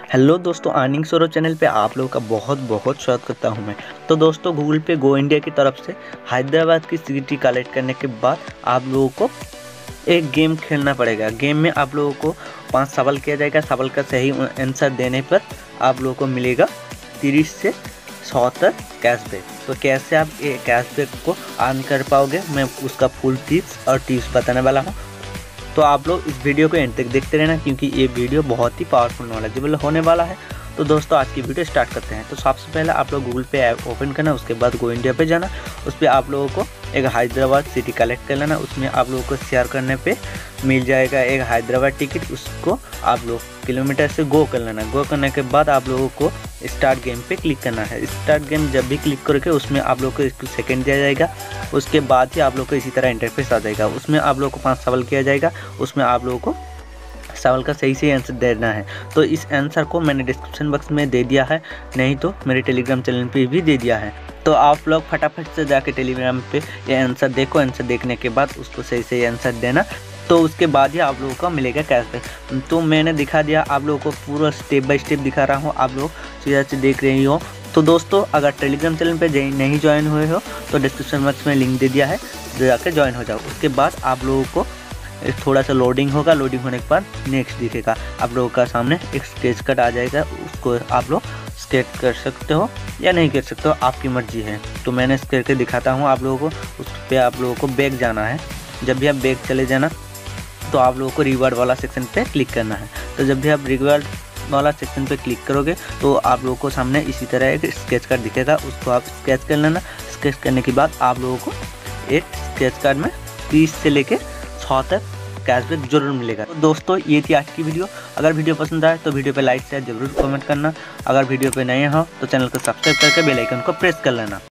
Hello दोस्तों, earning Saurabh channel पे आप लोगों का बहुत बहुत स्वागत करता हूं मैं। तो दोस्तों, गूगल पे गो इंडिया की तरफ से हैदराबाद की सिटी कलेक्ट करने के बाद आप लोगों को एक गेम खेलना पड़ेगा। गेम में आप लोगों को 5 सवाल किया जाएगा। सवाल का सही आंसर देने पर आप लोगों को मिलेगा 30 से 100 तक कैशबैक। तो कैसे आप ये कैशबैक को अर्न कर पाओगे, मैं उसका फुल टिप्स बताने वाला हूँ। तो आप लोग इस वीडियो को एंड तक देखते रहना, क्योंकि ये वीडियो बहुत ही पावरफुल नॉलेजेबल होने वाला है। तो दोस्तों, आज की वीडियो स्टार्ट करते हैं। तो सबसे पहले आप लोग गूगल पे ऐप ओपन करना, उसके बाद गो इंडिया पे जाना। उस पर आप लोगों को एक हैदराबाद सिटी कलेक्ट कर लेना। उसमें आप लोगों को शेयर करने पे मिल जाएगा एक हैदराबाद टिकट। उसको आप लोग किलोमीटर से गो कर लेना। गो करने के बाद आप लोगों को स्टार्ट गेम पे क्लिक करना है। स्टार्ट गेम जब भी क्लिक करके उसमें आप लोग को 1 सेकेंड दिया जाएगा। उसके बाद ही आप लोग को इसी तरह इंटरफेस आ जाएगा। उसमें आप लोग को 5 सवाल किया जाएगा। उसमें आप लोगों को सवाल का सही आंसर देना है। तो इस आंसर को मैंने डिस्क्रिप्शन बॉक्स में दे दिया है, नहीं तो मेरे टेलीग्राम चैनल पे भी दे दिया है। तो आप लोग फटाफट से जाके टेलीग्राम पे ये आंसर देखो। आंसर देखने के बाद उसको सही आंसर देना। तो उसके बाद ही आप लोगों को मिलेगा कैशबैक। तो मैंने दिखा दिया, आप लोगों को पूरा स्टेप बाय स्टेप दिखा रहा हूँ, आप लोग सीधा से देख रही हो। तो दोस्तों, अगर टेलीग्राम चैनल पे नहीं ज्वाइन हुए हो तो डिस्क्रिप्शन बॉक्स में लिंक दे दिया है, जाकर ज्वाइन हो जाओ। उसके बाद आप लोगों को थोड़ा सा लोडिंग होगा। लोडिंग होने के बाद नेक्स्ट दिखेगा, आप लोगों का सामने एक स्केच कार्ड आ जाएगा। उसको आप लोग स्केच कर सकते हो या नहीं कर सकते हो, आपकी मर्जी है। तो मैंने स्केच करके दिखाता हूँ आप लोगों को। उस पर आप लोगों को बैक जाना है। जब भी आप बैक चले जाना तो आप लोगों को रिवार्ड वाला सेक्शन पे क्लिक करना है। तो जब भी आप रिवार्ड वाला सेक्शन पे क्लिक करोगे तो आप लोगों को सामने इसी तरह एक स्केच कार्ड दिखेगा। उसको आप स्केच कर लेना। स्केच करने के बाद आप लोगों को एक स्केच कार्ड में 30 से लेके 100 तक कैशबैक जरूर मिलेगा। तो दोस्तों, ये थी आज की वीडियो। अगर वीडियो पसंद आए तो वीडियो पे लाइक शेयर जरूर कमेंट करना। अगर वीडियो पे नए हो तो चैनल को सब्सक्राइब करके बेल आइकन को प्रेस कर लेना।